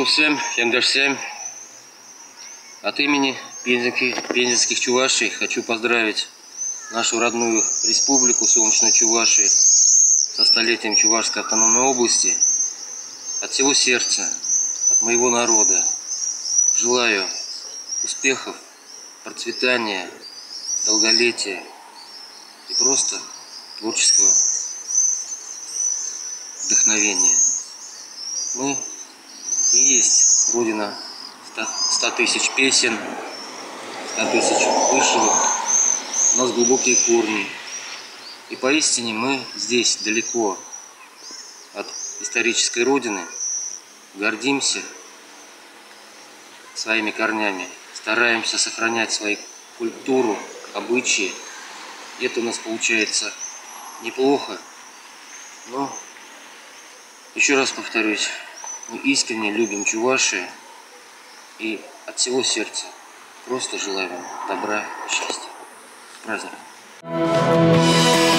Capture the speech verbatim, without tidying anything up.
Кутусем, Яндашсем. От имени пензенских, пензенских чувашей хочу поздравить нашу родную республику Солнечную Чувашию со столетием Чувашской автономной области. От всего сердца, от моего народа желаю успехов, процветания, долголетия и просто творческого вдохновения. Мы и есть родина ста тысяч песен, ста тысяч вышивок. У нас глубокие корни. И поистине мы здесь, далеко от исторической родины, гордимся своими корнями, стараемся сохранять свою культуру, обычаи. Это у нас получается неплохо, но еще раз повторюсь, мы искренне любим Чувашию и от всего сердца просто желаю вам добра и счастья. С праздником!